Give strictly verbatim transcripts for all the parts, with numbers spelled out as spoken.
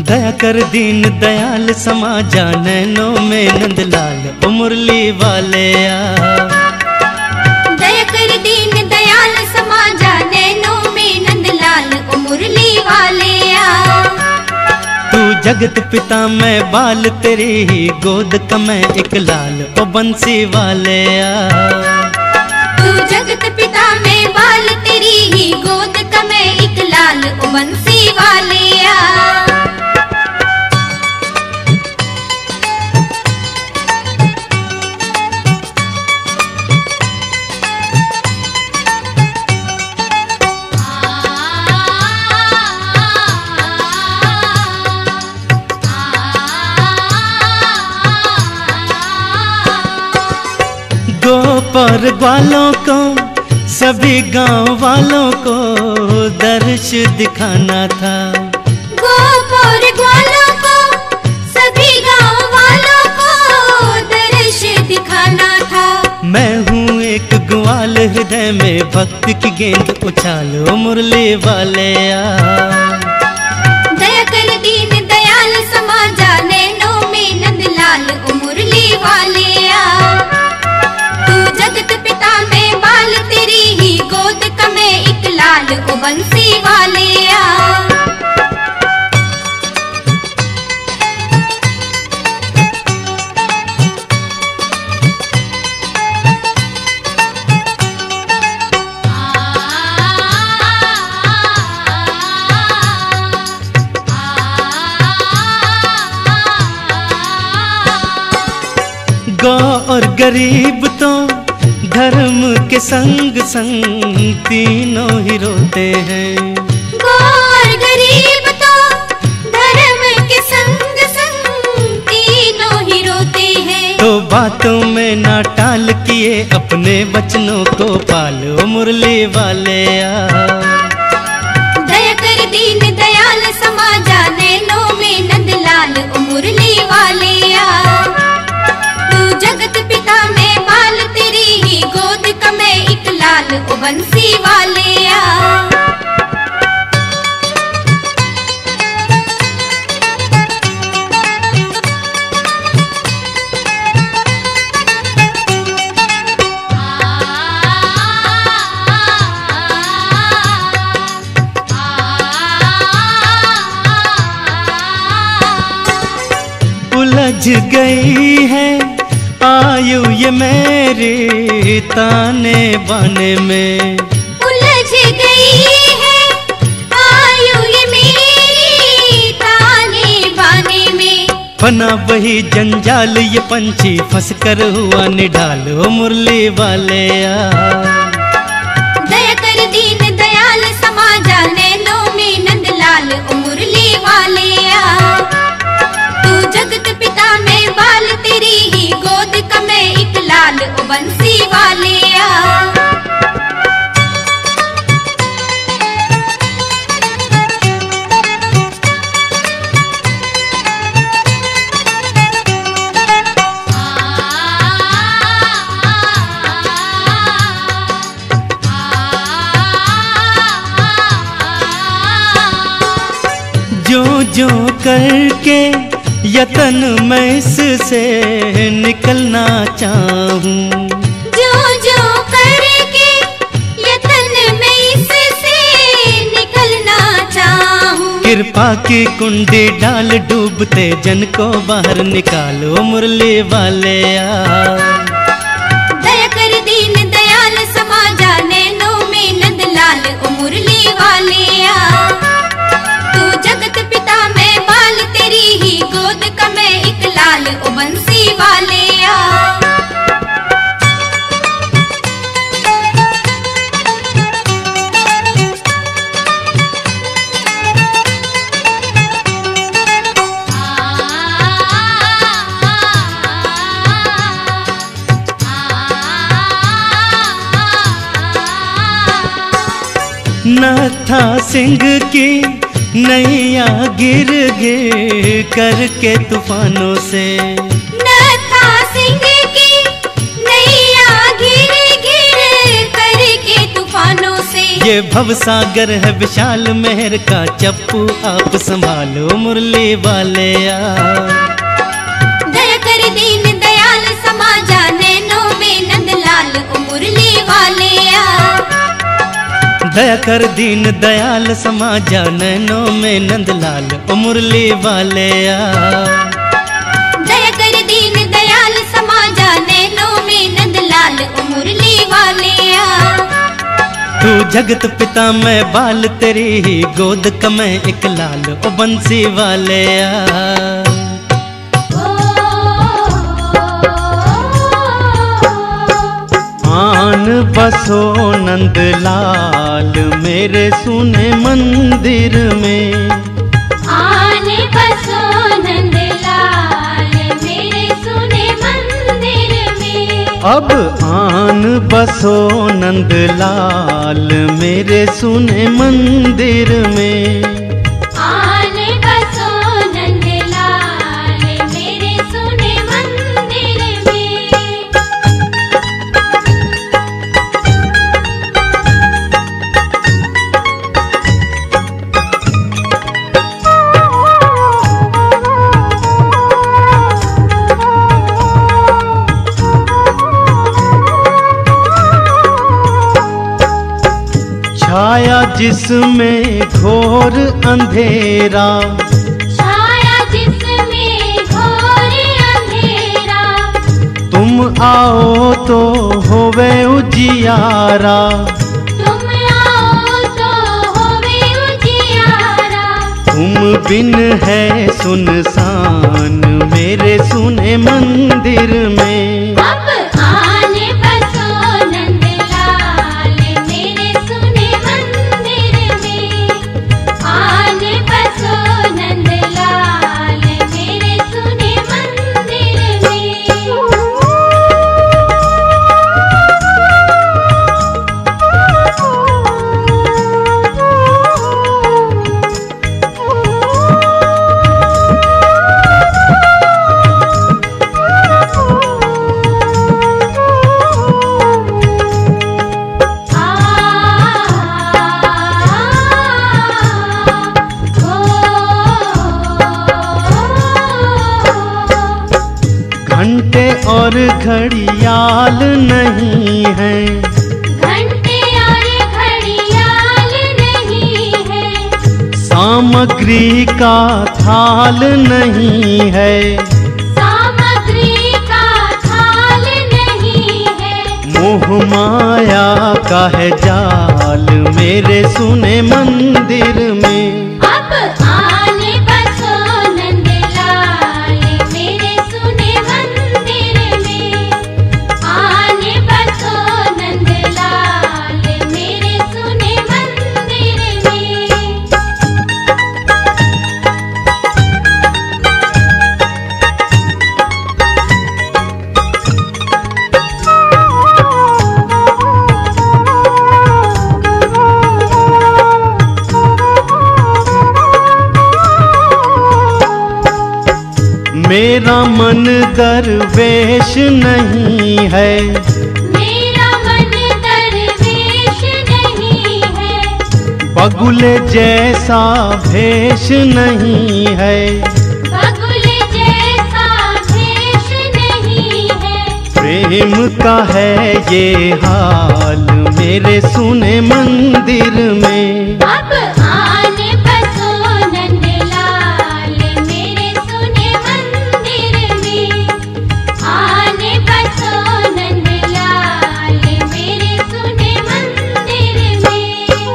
दया कर दीन दयाल समा जा नैनों में नंदलाल ओ मुरली वाले आ। दया कर दीन दयाल समा जा नैनों में नंदलाल ओ मुरली वाले आ। तू जगत पिता मैं बाल तेरी ही गोद का मैं एक लाल ओ बंसी वाले आ। तू जगत पिता मैं बाल तेरी ही गोद का मैं एक लाल ओ बंसी वाले आ। गोपर ग्वालों को सभी गांव वालों को दर्श दिखाना था। गोपर ग्वालों को सभी गांव वालों को दर्श दिखाना था। मैं हूँ एक ग्वाल हृदय में भक्ति की गेंद उछालो मुरली वाले आ। दया कर दीन दयाल समा जा नैनों में नंदलाल ओ मुरली वाले आ। जगत पिता में बाल तेरी ही गोद का मैं एक लाल ओ बंसी वाले आ। गौ और गरीब तो धर्म के संग संग तीनों ही रोते हैं। गौ और गरीब तो धर्म के संग संग तीनों ही रोते हैं। तो बातों में ना टाल किए अपने वचनों को पालो मुरली वाले आ। दया कर दीन दयाल समा जा नैनों में नंदलाल ओ मुरली वाले आ। तू जगत पिता में बाल तेरी ही गोद का मैं एक लाल ओ बंसी वाले आ। उलझ गई है आयु ये मेरी ताने बाने में। उलझ गई है आयु ये मेरी ताने बाने में। बना वही जंजाल ये पंछी फंस कर हुआ निढाल ओ मुरली वाले आ। दया कर दीन दयाल समा जा नैनों में नंदलाल ओ मुरली वाले आ। तू जगत पिता में बाल तेरी ही गोद का मैं एक लाल ओ बंसी वाले आ। जो जो करके यतन मैं इससे निकलना चाहूं। जो जो करके यतन मैं इससे निकलना चाहूं। कृपा की कुंडी डाल डूबते जन को बाहर निकालो मुरली वाले आ। दया कर दीन दयाल समा जा नैनों में नंदलाल ओ मुरली वाले आ। तू जगत पिता में बाल तेरी ही गोद का मैं एक लाल ओ बंसी वाले आ। नथा सिंह की नैया गिर गिर करके तूफानों से। नथा सिंह की नैया गिर गिर करके तूफानों से। ये भवसागर है विशाल मेहर का, चप्पू आप संभालो मुरली वाले आ। दया कर दीन दयाल समाजा, नैनों में नंदलाल ओ मुरली वाले आ। दया कर दीन दयाल समाजा, नैनों में नंदलाल ओ मुरली वाले आ। दया कर दीन दयाल समाजा, नैनों में नंदलाल ओ मुरली वाले आ। तू जगत पिता मैं बाल तेरी ही गोद का मैं एक लाल ओ बंसी वाले आ। आन बसो नंदलाल मेरे सुने मंदिर में, आन बसो नंदलाल मेरे सुने मंदिर में। अब आन बसो नंदलाल मेरे सुने मंदिर में। आन बसो नंदलाल मेरे सुने मंदिर में। छाया जिसमें घोर अंधेरा, छाया जिसमें घोर अंधेरा। तुम आओ तो होवे उजियारा, तुम आओ तो होवे उजियारा। तुम बिन है सुनसान मेरे सुने मंदिर में। अब आन बसो नंदलाल मेरे सुने मंदिर में। आन बसो नंदलाल मेरे सुने मंदिर में। घंटे और घड़ियाल नहीं है, घंटे और घड़ियाल नहीं है। सामग्री का थाल नहीं है, सामग्री का थाल नहीं है। मोह माया का है जाल मेरे सुने मंदिर में। अब आन बसो नंदलाल मेरे सुने मंदिर में। आन बसो नंदलाल मेरे सुने मंदिर में। मेरा मन दरवेश नहीं है, मेरा मन दरवेश नहीं है। बगुले जैसा भेष नहीं है, बगुल जैसा भेष नहीं है। प्रेम का है ये हाल मेरे सुने मंदिर में। अब आन बसो नंदलाल मेरे सुने मंदिर में। आन बसो नंदलाल मेरे सुने मंदिर में।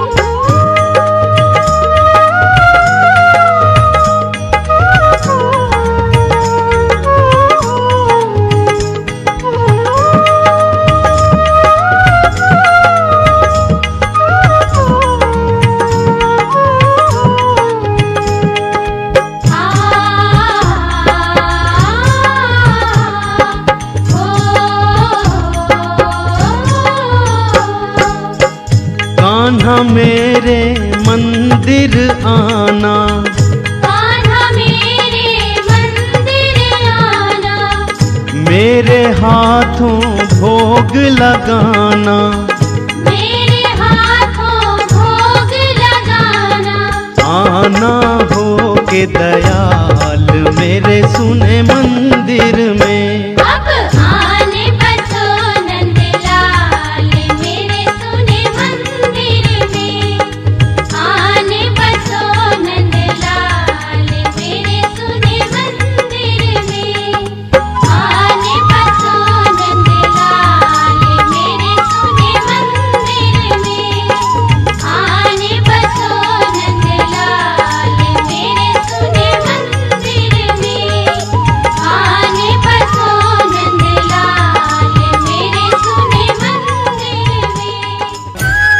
कान्हा मेरे मंदिर आना, कान्हा मेरे मंदिर आना। मेरे हाथों भोग लगाना, मेरे हाथों होंगे दयाल मेरे सुने मंदिर में। अब आने बसो नंदलाल मेरे सुने मंदिर में, आने बसो नंदलाल मेरे सुने मंदिर में, आने बसो नंदलाल मेरे सुने मंदिर में, आने बसो नंदलाल मेरे सुने मंदिर में, आने बसो नंदलाल मेरे सुने मंदिर में।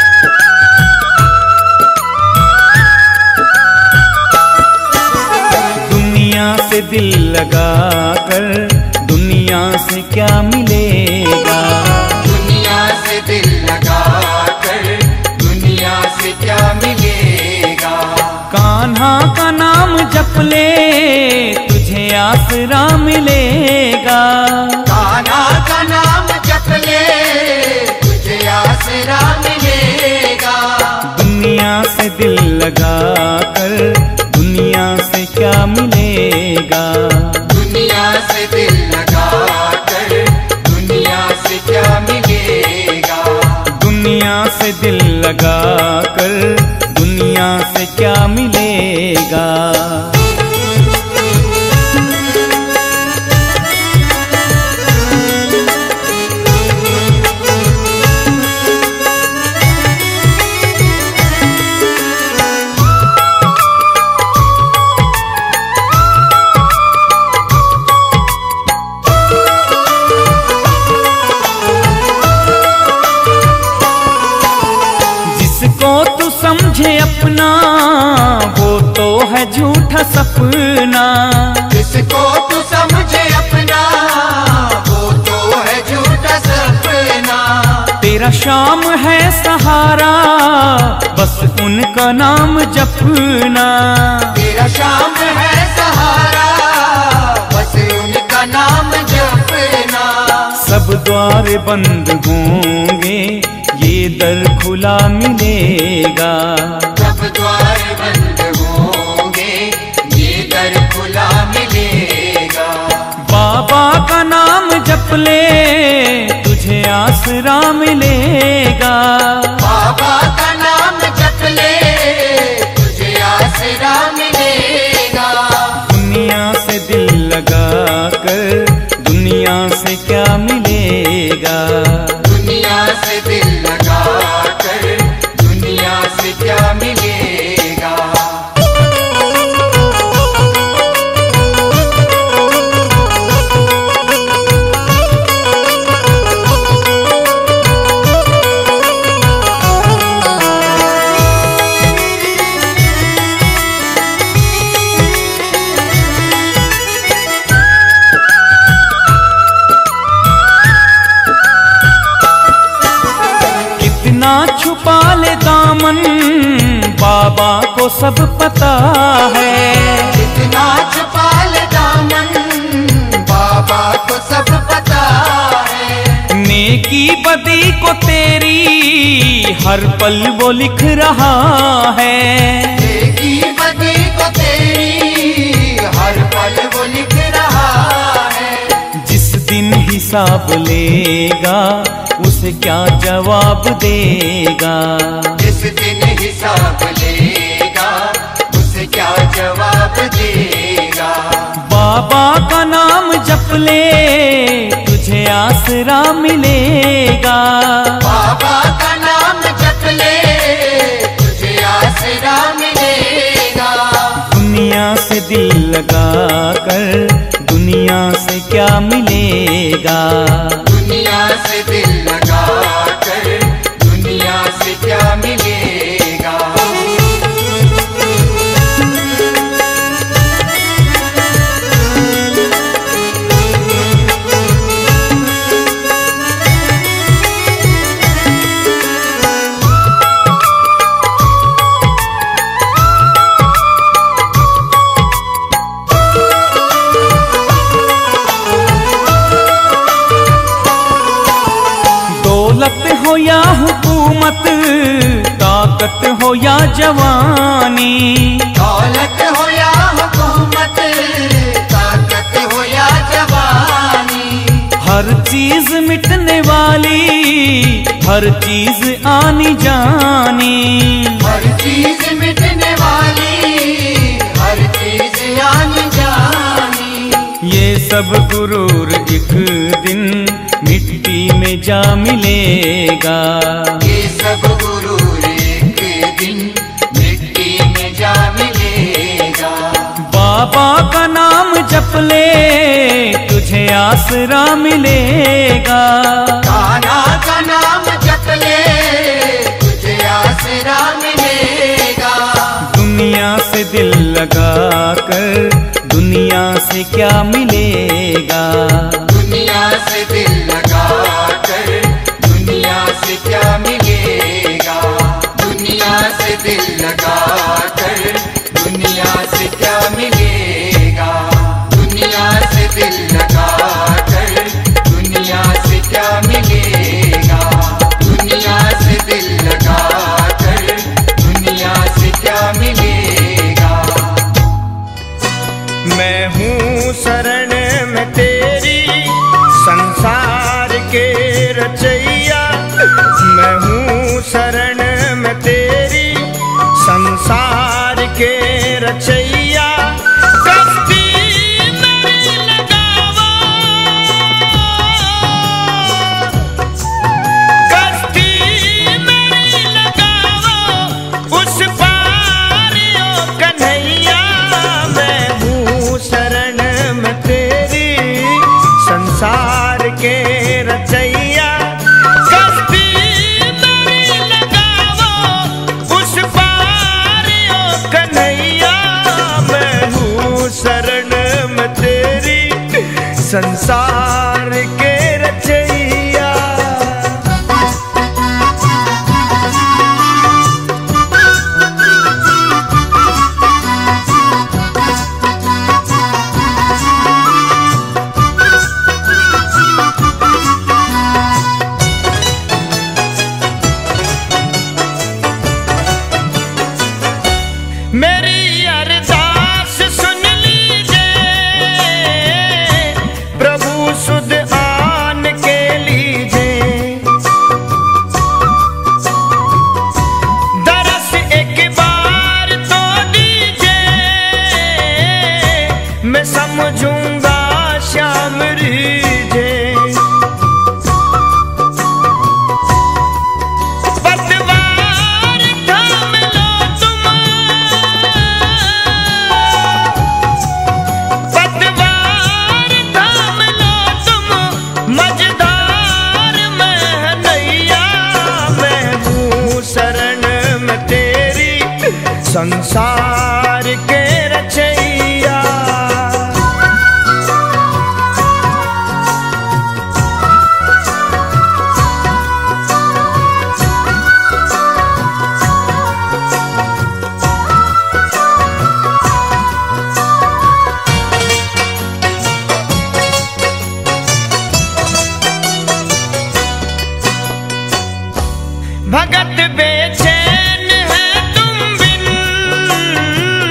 दुनिया से दिल लगा कर दुनिया से क्या मिलेगा, दुनिया से दिल लगा कर दुनिया से क्या मिलेगा। कान्हा का नाम जप ले तुझे आसरा मिलेगा, कान्हा का नाम जप ले तुझे आसरा मिलेगा। दुनिया से दिल लगा कर दुनिया से क्या मिलेगा, दुनिया से दिल लगा कर दुनिया से क्या मिलेगा। दुनिया से दिल लगा कर दुनिया से क्या मिलेगा। जिसको तू समझे अपना वो तो है झूठा सपना, जिसको तू समझे अपना वो तो है झूठा सपना। तेरा शाम है सहारा बस उनका नाम जपना, तेरा शाम है सहारा बस उनका नाम जपना। सब द्वार बंद होंगे ये दर खुला मिलेगा, सब द्वार बंद होंगे ये दर खुला मिलेगा। बाबा का नाम जप ले तुझे आसरा मिलेगा, बाबा का नाम जप ले तुझे आसरा मिलेगा। दुनिया से दिल लगा कर दुनिया से क्या मिलेगा, दुनिया से दिल लगा कर दुनिया से क्या मिलेगा। कितना छुपा ले दामन बाबा को सब पता है, कितना छुपा ले दामन बाबा को सब पता है। नेकी बदी को तेरी हर पल वो लिख रहा है, नेकी बदी को तेरी हर पल वो लिख रहा है। जिस दिन हिसाब लेगा उसे क्या जवाब देगा, जिस दिन हिसाब लेगा उसे क्या जवाब देगा। बाबा का नाम जप ले तुझे आसरा मिलेगा, बाबा का नाम जप ले तुझे आसरा मिलेगा। दुनिया से दिल लगा कर दुनिया से क्या मिलेगा, दुनिया से दिल लगा कर दुनिया से क्या मिलेगा। हो या हुकूमत, ताकत हो या जवानी, दौलत हो या हर चीज मिटने वाली, हर चीज आनी जानी, हर चीज मिटने वाली, हर चीज आनी जानी। ये सब गुरूर एक दिन मिट्टी में जा मिलेगा, ये सब गुरूर एक दिन मिट्टी में जा मिलेगा। बाबा का नाम जप ले तुझे आसरा मिलेगा, कान्हा का नाम जप ले तुझे आसरा मिलेगा। दुनिया से दिल लगा कर दुनिया से क्या मिलेगा, दुनिया से दिल लगा कर दुनिया से क्या मिलेगा, दुनिया से दिल लगा कर दुनिया से क्या मिलेगा, दुनिया से दिल लगा कर दुनिया से क्या मिलेगा, दुनिया से दिल लगा कर दुनिया से क्या मिलेगा। मैं हूँ शरण में तेरी संसार के रचैया, मैं हूँ शरण में तेरी संसार के रचैया। कश्ती मेरी लगावो, कश्ती मेरी लगावो उस पार ओ कन्हैया। मैं हूँ शरण में तेरी संसार के रचैया। कश्ती मेरी लगावो उस पार ओ कन्हैया। मैं हूँ शरण में तेरी संसार के रचैया। मेरी अरदास सुन लीजिए, प्रभु सुध आन के लीजिए। दरस एक बार तो दीजिए, मैं समझूंगा श्याम रीझे। पतवार थाम लो तुम, पतवार थाम लो तुम, मझधार में नैया। मैं हूँ शरण में तेरी संसार के रचैया। भगत बेचैन है तुम बिन,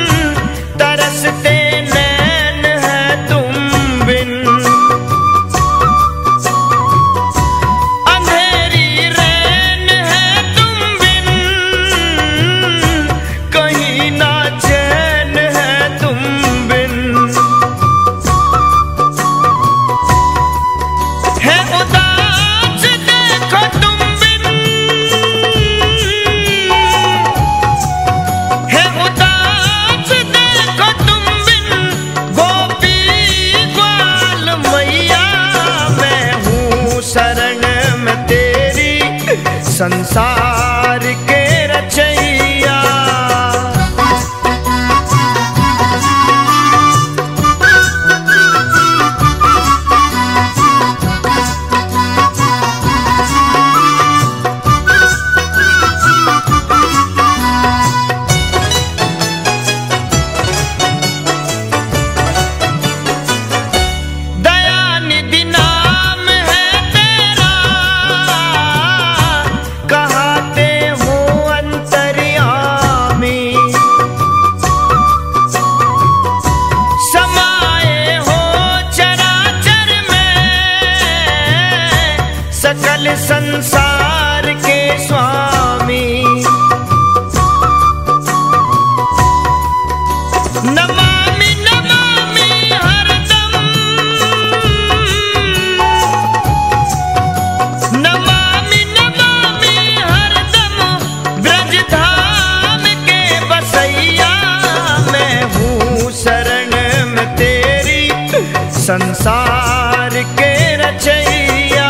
संसार के रचैया।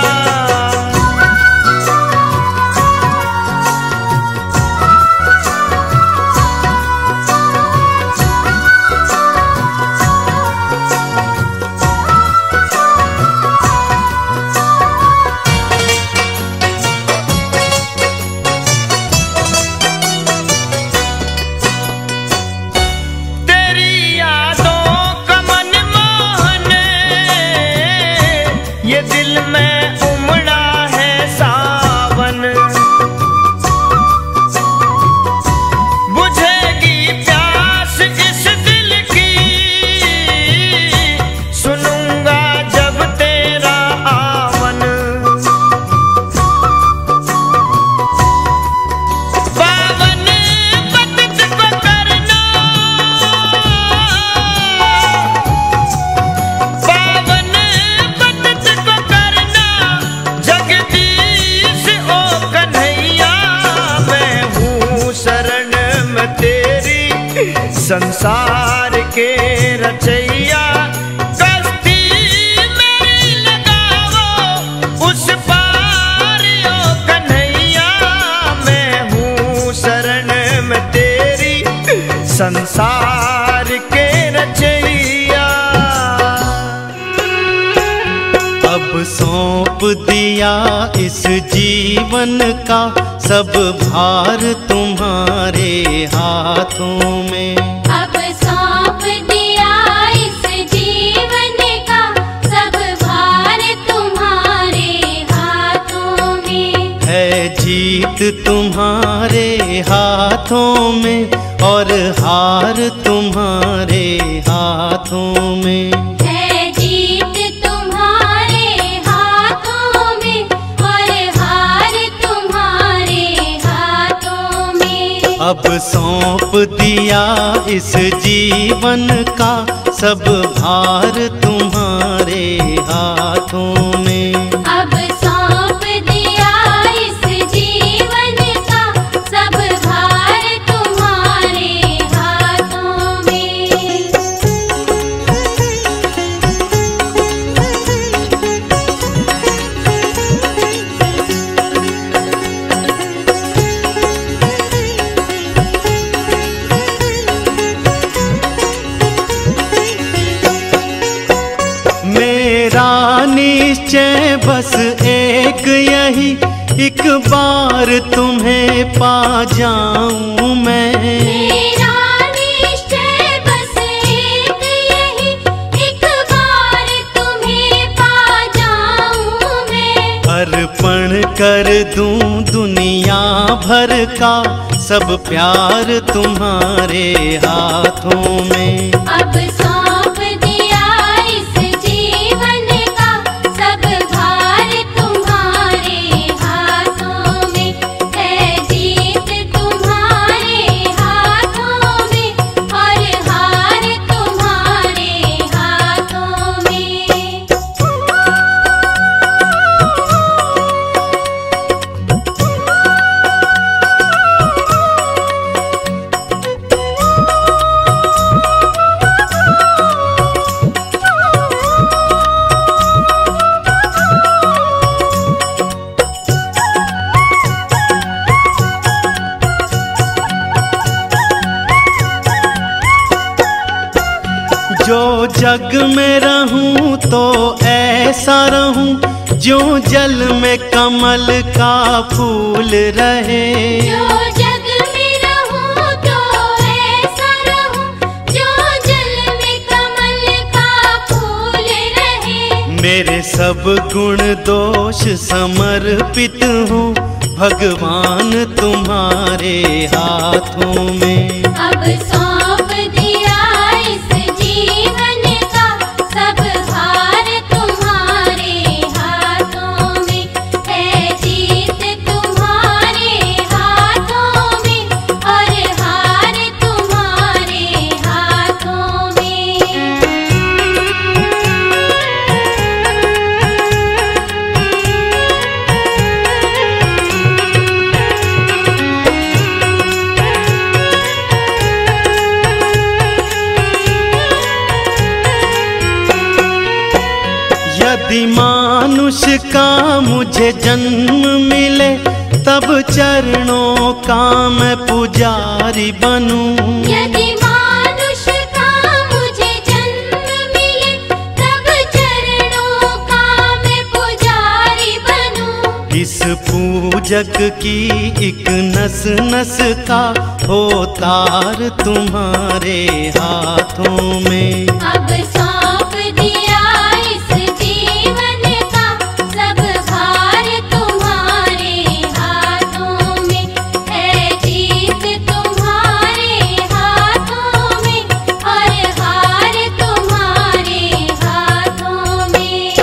दिल में उमड़ा है सावन, बुझेगी प्यास इस दिल की, सुनूंगा जब तेरा आवन। पावन पतित को करना, पावन पतित को करना, जगदीश ओ कन्हैया। मैं हूँ शरण में तेरी, संसार के रचैया। कश्ती मेरी लगाओ उस पार ओ कन्हैया। मैं हूँ शरण में तेरी, संसार के रचैया। अब सौंप दिया इस जीवन का सब भार तुम्हारे हाथों में। अब सौंप दिया इस जीवन का सब भार तुम्हारे हाथों में। है जीत तुम्हारे हाथों में और हार तुम्हारे हाथों में। है जीत तुम्हारे हाथों में और हार तुम्हारे हाथों में। अब सौंप दिया इस जीवन का सब भार तुम्हारे हाथों में। अब सौंप दिया इस जीवन का सब भार तुम्हारे हाथों में। मेरा निश्चय बस एक यही, एक बार तुम्हें पा जाऊं मैं। मेरा निश्चय बस एक यही, एक बार तुम्हें पा जाऊं मैं। अर्पण कर दूं दुनिया भर का सब प्यार तुम्हारे हाथों में। अब सौंप दिया इस जीवन का सब भार तुम्हारे हाथों में। है जीत तुम्हारे हाथों में और हार तुम्हारे हाथों में। जो जग में रहूं तो ऐसा रहूं जो जल में कमल का फूल रहे। जो जग में रहूं तो ऐसा रहूं जो जल में कमल का फूल रहे। मेरे सब गुण दोष समर्पित हूँ भगवान तुम्हारे हाथों में। अब सौंप दिया इस जीवन का सब भार तुम्हारे हाथों में। है जीत तुम्हारे हाथों में और हार तुम्हारे हाथों में। यदि मानुष का मुझे जन्म मिले तब चरणों का मैं पुजारी बनूं। यदि मानुष का मुझे जन्म मिले तब चरणों का मैं पुजारी बनूं। इस पूजक की एक नस नस का हो तार तुम्हारे हाथों में। अब सौंप दिया इस जीवन का सब भार तुम्हारे हाथों में। है जीत तुम्हारे हाथों में और हार तुम्हारे हाथों में।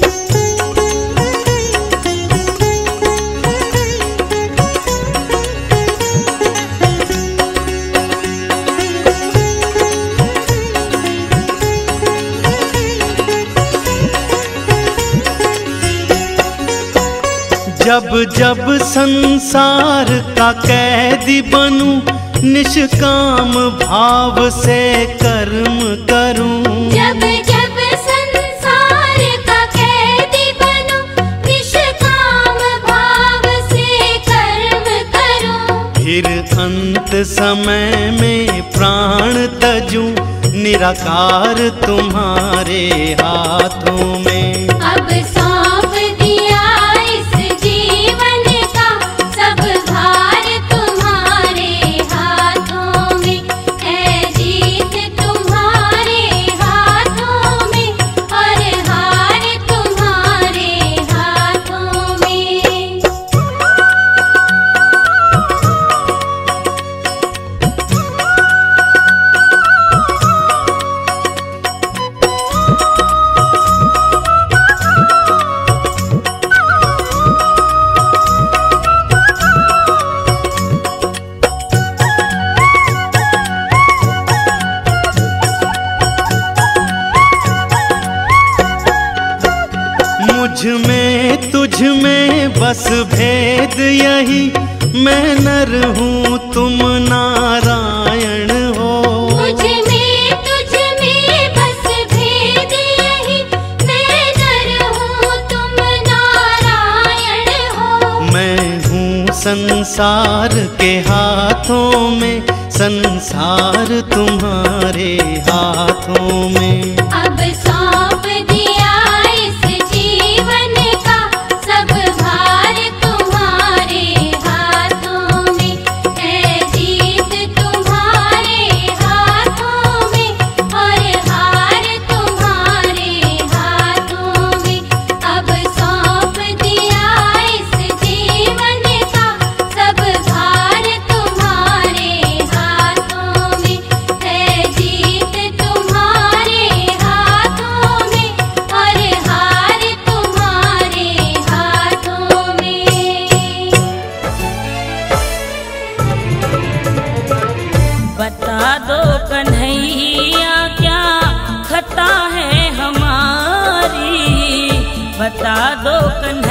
जब जब संसार का कैदी बनूं, निष्काम भाव से कर्म करूं। जब जब संसार का कैदी बनूं, निष्काम भाव से कर्म करूं। फिर अंत समय में प्राण तजूं, निराकार तुम्हारे हाथों में। अब सौंप दिया इस जीवन का सब भार तुम्हारे हाथों में। है जीत तुम्हारे हाथों में और हार तुम्हारे हाथों में। मुझ में तुझ में बस भेद यही, मैं नर हूँ तुम नारायण हो। मुझ में तुझ में बस भेद यही, मैं नर हूँ तुम नारायण हो। मैं हूँ संसार के हाथों में, संसार तुम्हारे हाथों में। अब सौंप दिया इस जीवन का सब भार तुम्हारे हाथों में। है जीत तुम्हारे हाथों में और हार तुम्हारे हाथों में। अब सौंप दिया इस जीवन का सब भार तुम्हारे हाथों में। है जीत तुम्हारे हाथों में और हार तुम्हारे हाथों में। बता दो कन्हैया क्या खता है हमारी, बता दो कन्हैया